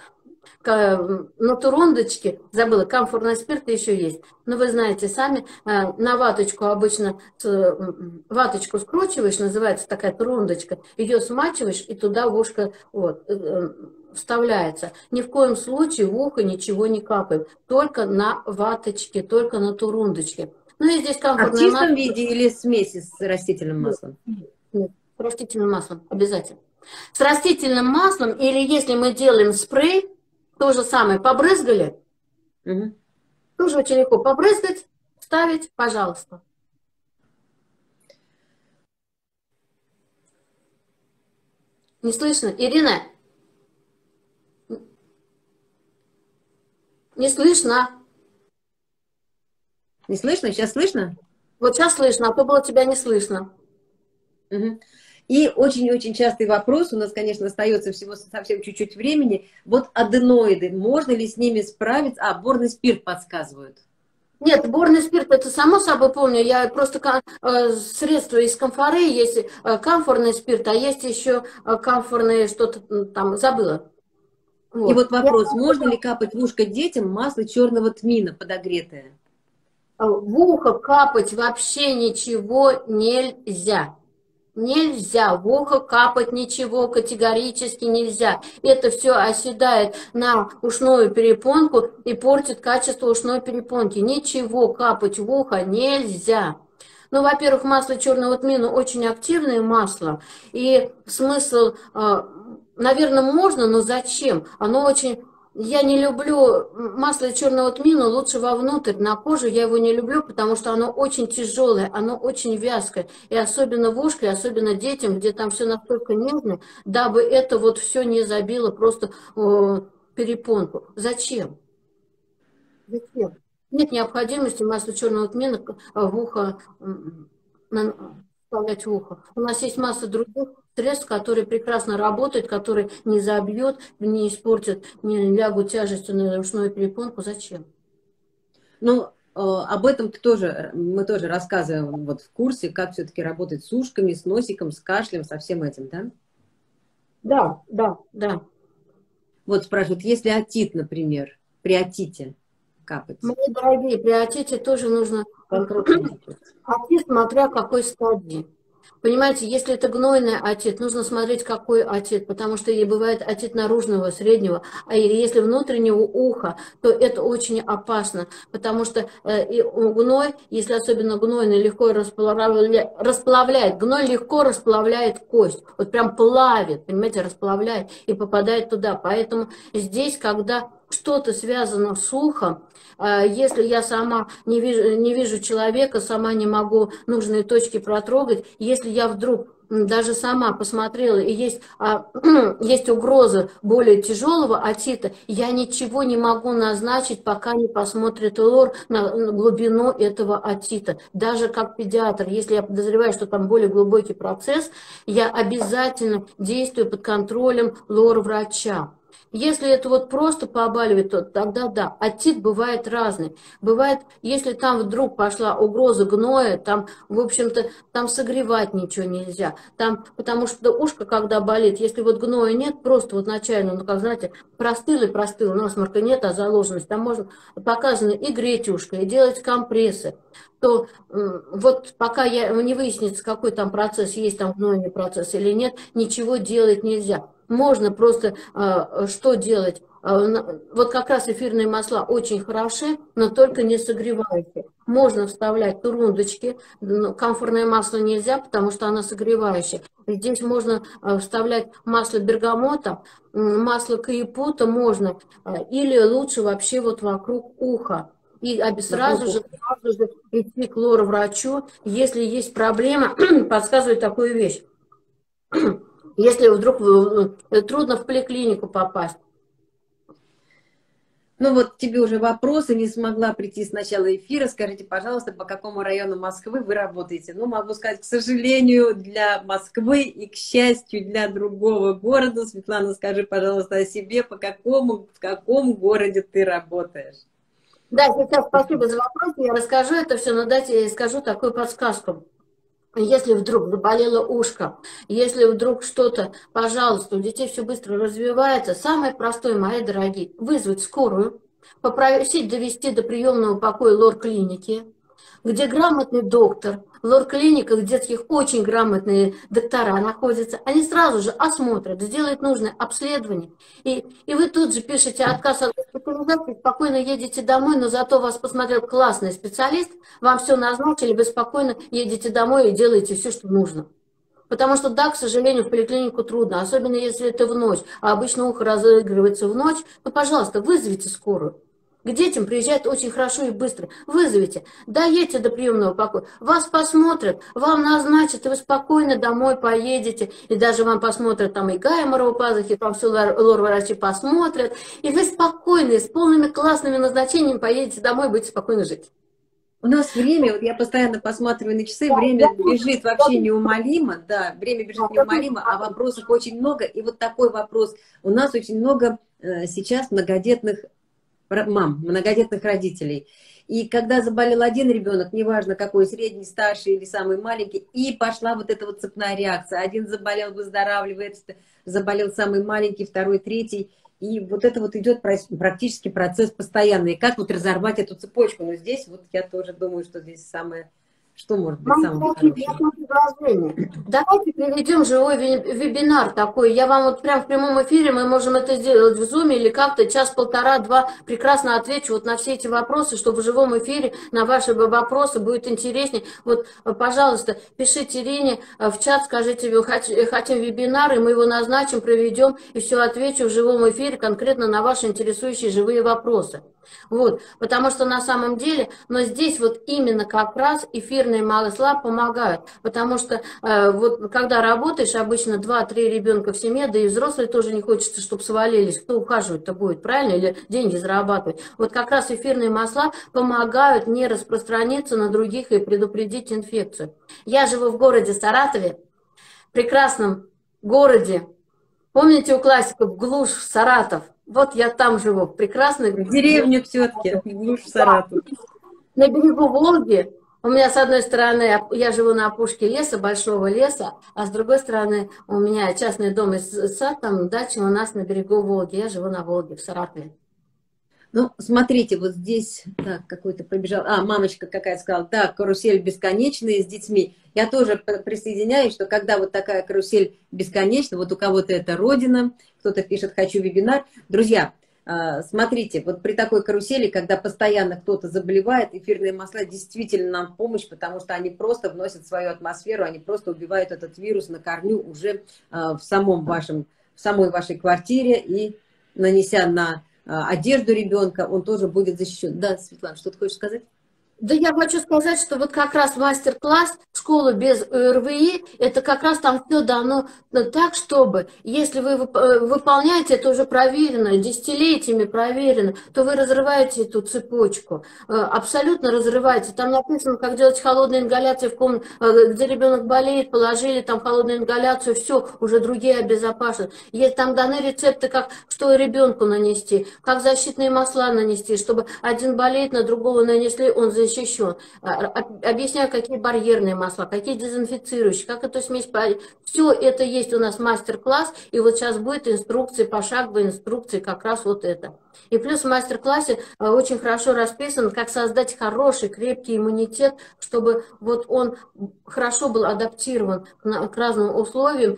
на турундочке, забыла, камфорный спирт еще есть. Но вы знаете сами, на ваточку обычно, ваточку скручиваешь, называется такая турундочка, ее смачиваешь и туда в ушко вставляется. Ни в коем случае в ухо ничего не капаем, только на ваточке, только на турундочке. Ну и здесь А в камфорное чистом масло. виде или смеси с растительным маслом? Нет, с растительным маслом, обязательно. С растительным маслом, или если мы делаем спрей, то же самое, побрызгали, Угу. тоже очень легко побрызгать, ставить, пожалуйста. Не слышно? Ирина? Не слышно. Не слышно? Сейчас слышно? Вот сейчас слышно, а то было тебя не слышно. Угу. И очень-очень частый вопрос, у нас, конечно, остается всего совсем чуть-чуть времени. Вот аденоиды, можно ли с ними справиться? А, борный спирт подсказывают. Нет, борный спирт, это само собой помню, я просто средства из камфоры, есть камфорный спирт, а есть еще камфорные что-то там, забыла. И вот Я вопрос, можно ли капать в ушко детям масло черного тмина подогретое? в ухо капать вообще ничего нельзя. Нельзя, в ухо капать ничего категорически нельзя. Это все оседает на ушную перепонку и портит качество ушной перепонки. Ничего капать в ухо нельзя. Ну, во-первых, масло черного тмина очень активное масло, и смысл, наверное, можно, но зачем? Оно очень... Я не люблю масло черного тмина, лучше вовнутрь, на кожу я его не люблю, потому что оно очень тяжелое, оно очень вязкое, и особенно в ушко, и особенно детям, где там все настолько нежно, дабы это вот все не забило просто перепонку. Зачем? Зачем? Нет необходимости масло черного тмина в ухо вставлять в ухо. У нас есть масса других средств, которые прекрасно работают, которые не забьет, не испортят, не лягут тяжестью на ушную перепонку. Зачем? Ну, об этом мы тоже рассказываем вот в курсе, как все-таки работать с ушками, с носиком, с кашлем, со всем этим, да? Да, да, да. Вот спрашивают, если отит, например, при отите капать? Мои дорогие, при отите тоже нужно отит, смотря какой стадии. Понимаете, если это гнойный отит, нужно смотреть, какой отит, потому что и бывает отит наружного, среднего, а если внутреннего уха, то это очень опасно, потому что и гной, если особенно гнойный, легко расплавляет, гной легко расплавляет кость, вот прям плавит, понимаете, расплавляет и попадает туда, поэтому здесь, когда что-то связано с ухом, если я сама не вижу человека, сама не могу нужные точки протрогать, если я вдруг даже сама посмотрела, и есть, есть угроза более тяжелого отита, я ничего не могу назначить, пока не посмотрит лор на глубину этого отита. Даже как педиатр, если я подозреваю, что там более глубокий процесс, я обязательно действую под контролем лор-врача. Если это вот просто побаливает, то тогда да. Отит бывает разный. Бывает, если там вдруг пошла угроза гноя, там, в общем-то, там согревать ничего нельзя. Там, потому что ушко, когда болит, если вот гноя нет, просто вот начально, ну, как знаете, простыл и простыл, насморка нет, а заложенность, там можно, показано и греть ушко, и делать компрессы. То вот пока не выяснится, какой там процесс, есть там гнойный процесс или нет, ничего делать нельзя. Можно просто что делать? Вот как раз эфирные масла очень хороши, но только не согревающие. Можно вставлять турундочки, камфорное масло нельзя, потому что оно согревающее. Здесь можно вставлять масло бергамота, масло каипута можно, или лучше вообще вот вокруг уха. И сразу же идти к лор-врачу, если есть проблема, подсказывает такую вещь. Если вдруг трудно в поликлинику попасть. Ну вот тебе уже вопросы, не смогла прийти с начала эфира. Скажите, пожалуйста, по какому району Москвы вы работаете? Ну, могу сказать, к сожалению, для Москвы и, к счастью, для другого города. Светлана, скажи, пожалуйста, о себе, в каком городе ты работаешь? Да, сейчас спасибо за вопрос. Я расскажу это все, но дайте я скажу такую подсказку. Если вдруг заболело ушко, если вдруг что-то, пожалуйста, у детей все быстро развивается, самое простое, мои дорогие, вызвать скорую, попросить довести до приемного покоя лор-клиники, где грамотный доктор, в лор-клиниках детских очень грамотные доктора находятся, они сразу же осмотрят, сделают нужное обследование, и вы тут же пишете отказ от госпитализации, спокойно едете домой, но зато вас посмотрел классный специалист, вам все назначили, вы спокойно едете домой и делаете все, что нужно. Потому что, да, к сожалению, в поликлинику трудно, особенно если это в ночь, а обычно ухо разыгрывается в ночь, то, пожалуйста, вызовите скорую. К детям приезжает очень хорошо и быстро. Вызовите, доедьте до приемного покоя, вас посмотрят, вам назначат, и вы спокойно домой поедете, и даже вам посмотрят там и гайморову пазухи, там все лор-врачи посмотрят, и вы спокойно, с полными классными назначениями поедете домой, будете спокойно жить. У нас время, вот я постоянно посматриваю на часы, время бежит вообще неумолимо, да, время бежит неумолимо, а вопросов очень много. И вот такой вопрос. У нас очень много сейчас многодетных мам, многодетных родителей. И когда заболел один ребенок, неважно какой, средний, старший или самый маленький, и пошла вот эта вот цепная реакция. Один заболел, выздоравливает, заболел самый маленький, второй, третий. И вот это вот идет практически процесс постоянный. И как вот разорвать эту цепочку? Но здесь вот я тоже думаю, что здесь самое... Что может быть самым хорошим? Давайте проведем живой вебинар такой. Я вам вот прям в прямом эфире, мы можем это сделать в Zoom или как-то час, полтора, два. Прекрасно отвечу вот на все эти вопросы, чтобы в живом эфире на ваши вопросы будет интереснее. Вот, пожалуйста, пишите Ирине в чат, скажите, хотим вебинар, и мы его назначим, проведем, и все отвечу в живом эфире конкретно на ваши интересующие живые вопросы. Вот, потому что на самом деле, но здесь вот именно как раз эфирные масла помогают, потому что вот когда работаешь, обычно 2-3 ребенка в семье, да и взрослые тоже не хочется, чтобы свалились, кто ухаживать-то будет, правильно, или деньги зарабатывать. Вот как раз эфирные масла помогают не распространиться на других и предупредить инфекцию. Я живу в городе Саратове, прекрасном городе. Помните у классиков «Глушь, Саратов»? Вот я там живу, в прекрасной... В деревню все-таки, Глушь, Саратов. На берегу Волги. У меня с одной стороны, я живу на опушке леса, большого леса, а с другой стороны у меня частный дом и сад, там дача у нас на берегу Волги. Я живу на Волге, в Саратове. Ну, смотрите, вот здесь, так, какой-то пробежал, мамочка какая-то сказала, да, карусель бесконечная с детьми. Я тоже присоединяюсь, что когда вот такая карусель бесконечна, вот у кого-то это родина, кто-то пишет «хочу вебинар». Друзья, смотрите, вот при такой карусели, когда постоянно кто-то заболевает, эфирные масла действительно нам в помощь, потому что они просто вносят свою атмосферу, они просто убивают этот вирус на корню уже в самой вашей квартире, и нанеся на одежду ребенка, он тоже будет защищен. Да, Светлана, что ты хочешь сказать? Да я хочу сказать, что вот как раз мастер-класс «Школа без ОРВИ», это как раз там все дано так, чтобы, если вы выполняете, это уже проверено, десятилетиями проверено, то вы разрываете эту цепочку, абсолютно разрываете. Там написано, как делать холодные ингаляции в комнате, где ребенок болеет, положили там холодную ингаляцию, все, уже другие обезопасят. Есть там даны рецепты, как что ребенку нанести, как защитные масла нанести, чтобы один болеет, на другого нанесли, он защищен. Объясняю, какие барьерные масла, какие дезинфицирующие, как эту смесь. Все это есть у нас мастер-класс, и вот сейчас будет инструкции, пошаговые инструкции, как раз вот это. И плюс в мастер-классе очень хорошо расписано, как создать хороший, крепкий иммунитет, чтобы вот он хорошо был адаптирован к разным условиям.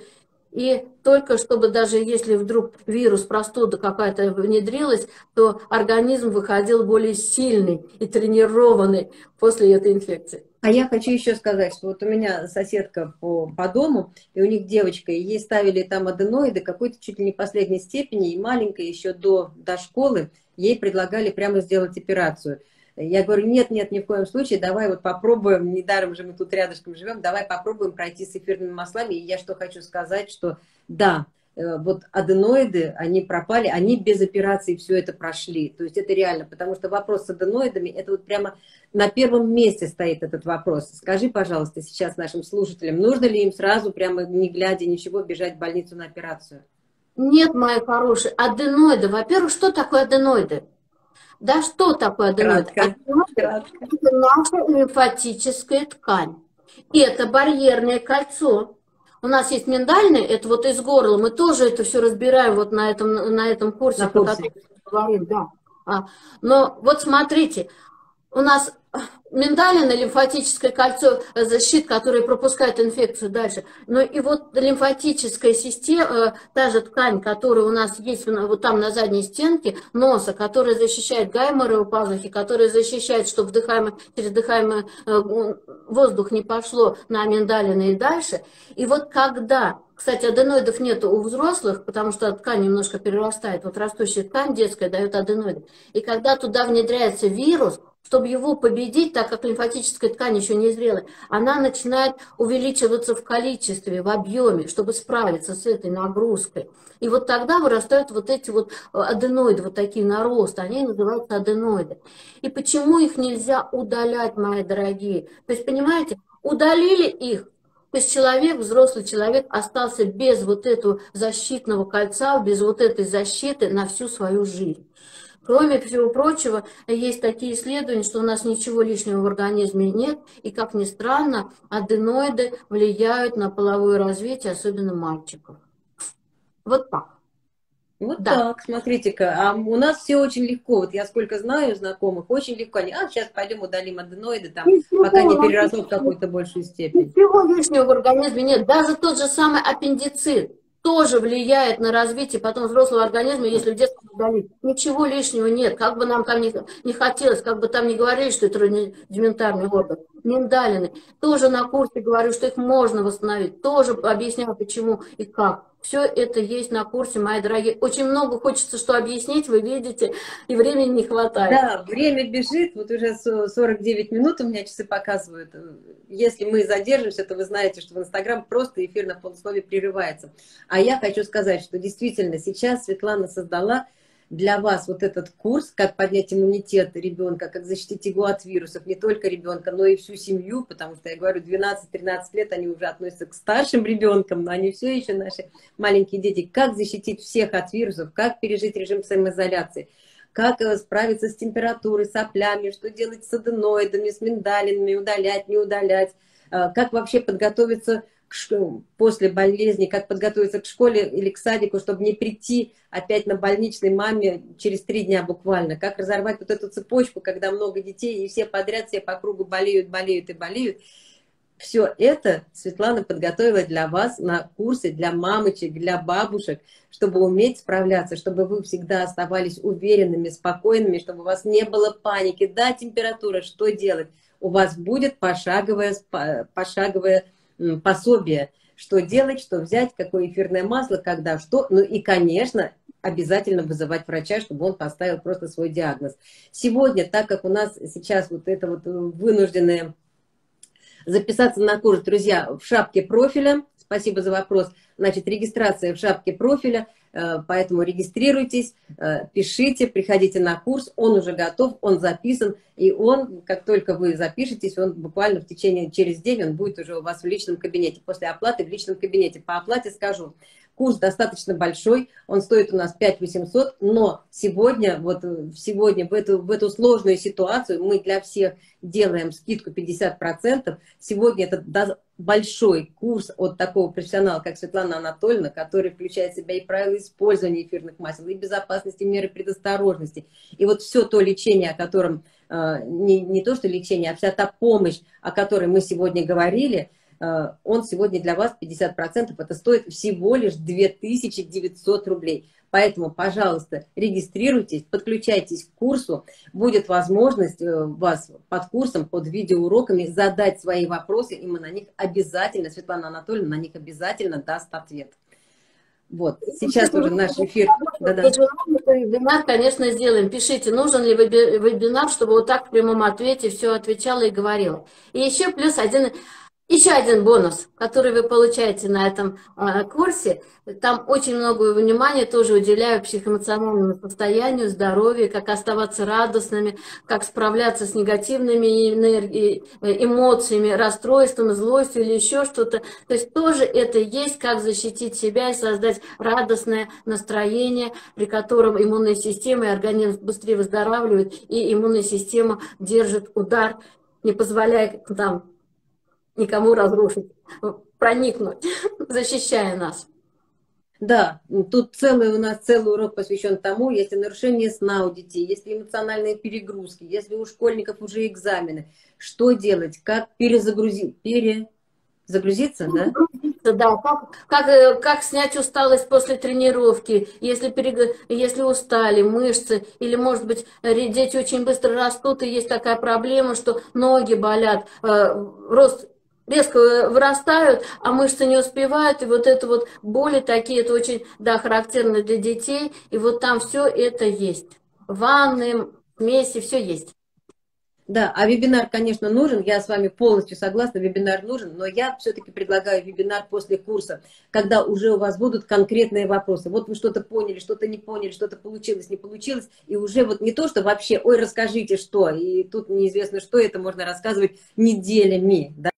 И только чтобы даже если вдруг вирус, простуда какая-то внедрилась, то организм выходил более сильный и тренированный после этой инфекции. А я хочу еще сказать, что вот у меня соседка по дому, и у них девочка, и ей ставили там аденоиды какой-то чуть ли не последней степени, и маленькая еще до школы, ей предлагали прямо сделать операцию. Я говорю, нет, нет, ни в коем случае, давай вот попробуем, недаром же мы тут рядышком живем, давай попробуем пройти с эфирными маслами. И я что хочу сказать, что да, вот аденоиды, они пропали, они без операции все это прошли. То есть это реально, потому что вопрос с аденоидами, это вот прямо на первом месте стоит этот вопрос. Скажи, пожалуйста, сейчас нашим слушателям, нужно ли им сразу, прямо не глядя ничего, бежать в больницу на операцию? Нет, мои хорошие, аденоиды. Во-первых, что такое аденоиды? Да что такое аденоид? Аденоид– это наша лимфатическая ткань. И это барьерное кольцо. У нас есть миндальное, это вот из горла. Мы тоже это все разбираем вот на этом курсе, про который мы говорим. Да. Но вот смотрите, у нас миндалина, лимфатическое кольцо, щит, который пропускает инфекцию дальше. Но и вот лимфатическая система, та же ткань, которая у нас есть вот там на задней стенке носа, которая защищает гайморовые пазухи, которая защищает, чтобы через дыхаемый воздух не пошло на миндалины и дальше. И вот когда... Кстати, аденоидов нет у взрослых, потому что ткань немножко перерастает. Вот растущая ткань детская дает аденоиды. И когда туда внедряется вирус, чтобы его победить, так как лимфатическая ткань еще не зрелая, она начинает увеличиваться в количестве, в объеме, чтобы справиться с этой нагрузкой. И вот тогда вырастают вот эти вот аденоиды, вот такие наросты, они называются аденоиды. И почему их нельзя удалять, мои дорогие? То есть, понимаете, удалили их, то есть человек, взрослый человек, остался без вот этого защитного кольца, без вот этой защиты на всю свою жизнь. Кроме всего прочего, есть такие исследования, что у нас ничего лишнего в организме нет, и, как ни странно, аденоиды влияют на половое развитие, особенно мальчиков. Вот так. Вот да. Так, смотрите-ка, а у нас все очень легко. Вот я сколько знаю знакомых, очень легко. Они, сейчас пойдем удалим аденоиды, там, пока не переросло в какую-то большую степень. Ничего лишнего в организме нет. Даже тот же самый аппендицит тоже влияет на развитие потом взрослого организма, если в детстве удалить. Ничего лишнего нет. Как бы нам там не хотелось, как бы там ни говорили, что это рудиментарный орган. Миндалины. Тоже на курсе говорю, что их можно восстановить. Тоже объясняю, почему и как. Все это есть на курсе, мои дорогие. Очень много хочется что объяснить, вы видите, и времени не хватает. Да, время бежит, вот уже 49 минут у меня часы показывают. Если мы задержимся, то вы знаете, что в Инстаграм просто эфир на полусловие прерывается. А я хочу сказать, что действительно сейчас Светлана создала для вас вот этот курс, как поднять иммунитет ребенка, как защитить его от вирусов, не только ребенка, но и всю семью, потому что, я говорю, 12-13 лет они уже относятся к старшим ребенкам, но они все еще наши маленькие дети. Как защитить всех от вирусов, как пережить режим самоизоляции, как справиться с температурой, соплями, что делать с аденоидами, с миндалинами, удалять, не удалять, как вообще подготовиться после болезни, как подготовиться к школе или к садику, чтобы не прийти опять на больничной маме через 3 дня буквально, как разорвать вот эту цепочку, когда много детей и все подряд, все по кругу болеют, болеют и болеют. Все это Светлана подготовила для вас на курсе, для мамочек, для бабушек, чтобы уметь справляться, чтобы вы всегда оставались уверенными, спокойными, чтобы у вас не было паники. Да, температура, что делать? У вас будет пошаговое пособие, что делать, что взять, какое эфирное масло, когда, что. Ну и, конечно, обязательно вызывать врача, чтобы он поставил просто свой диагноз. Сегодня, так как у нас сейчас вот это вот вынужденное записаться на курс, друзья, в шапке профиля, спасибо за вопрос, значит, регистрация в шапке профиля, поэтому регистрируйтесь, пишите, приходите на курс, он уже готов, он записан, и он, как только вы запишетесь, он буквально в течение, через день, он будет уже у вас в личном кабинете, после оплаты в личном кабинете. По оплате скажу, курс достаточно большой, он стоит у нас 5800, но сегодня, вот сегодня в эту сложную ситуацию мы для всех делаем скидку 50%. Сегодня это большой курс от такого профессионала, как Светлана Анатольевна, который включает в себя и правила использования эфирных масел, и безопасности, меры предосторожности. И вот все то лечение, о котором, не то что лечение, а вся та помощь, о которой мы сегодня говорили, он сегодня для вас 50%, это стоит всего лишь 2900 рублей. Поэтому, пожалуйста, регистрируйтесь, подключайтесь к курсу, будет возможность вас под курсом, под видеоуроками задать свои вопросы, и мы на них обязательно, Светлана Анатольевна на них обязательно даст ответ. Вот, сейчас уже наш эфир. Вебинар, конечно, сделаем. Пишите, нужен ли вебинар, чтобы вот так в прямом ответе все отвечала и говорила. И еще плюс еще один бонус, который вы получаете на этом курсе. Там очень много внимания тоже уделяю психоэмоциональному состоянию, здоровью, как оставаться радостными, как справляться с негативными эмоциями, расстройством, злостью или еще что-то. То есть тоже это есть, как защитить себя и создать радостное настроение, при котором иммунная система и организм быстрее выздоравливает, и иммунная система держит удар, не позволяя там никому разрушить, проникнуть, защищая нас. Да, тут у нас целый урок посвящен тому, если нарушение сна у детей, если эмоциональные перегрузки, если у школьников уже экзамены, что делать, как перезагрузиться, да? Да, как снять усталость после тренировки, если устали мышцы, или, может быть, дети очень быстро растут, и есть такая проблема, что ноги болят, рост резко вырастают, а мышцы не успевают, и вот это вот боли такие, это очень, да, характерно для детей, и вот там все это есть. Ванны, смеси, все есть. Да, а вебинар, конечно, нужен, я с вами полностью согласна, вебинар нужен, но я все-таки предлагаю вебинар после курса, когда уже у вас будут конкретные вопросы. Вот вы что-то поняли, что-то не поняли, что-то получилось, не получилось, и уже вот не то, что вообще, ой, расскажите, что, и тут неизвестно, что это можно рассказывать неделями, да?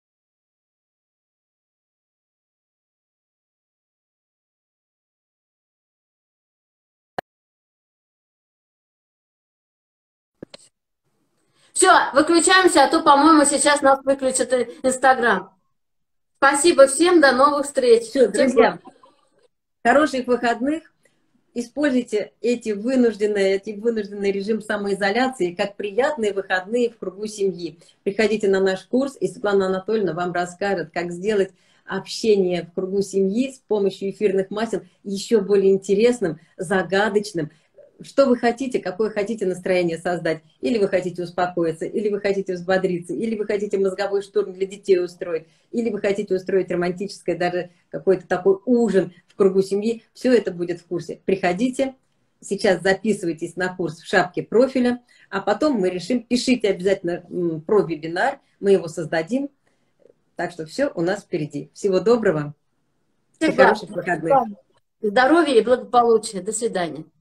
Все, выключаемся, а то, по-моему, сейчас нас выключат Инстаграм. Спасибо всем, до новых встреч. Все, друзья, хороших выходных. Используйте эти вынужденный режим самоизоляции как приятные выходные в кругу семьи. Приходите на наш курс, и Светлана Анатольевна вам расскажет, как сделать общение в кругу семьи с помощью эфирных масел еще более интересным, загадочным. Что вы хотите, какое хотите настроение создать. Или вы хотите успокоиться, или вы хотите взбодриться, или вы хотите мозговой штурм для детей устроить, или вы хотите устроить романтическое, даже какой-то такой ужин в кругу семьи. Все это будет в курсе. Приходите, сейчас записывайтесь на курс в шапке профиля, а потом мы решим, пишите обязательно про вебинар, мы его создадим. Так что все у нас впереди. Всего доброго. Хороших выходных. Здоровья и благополучия. До свидания.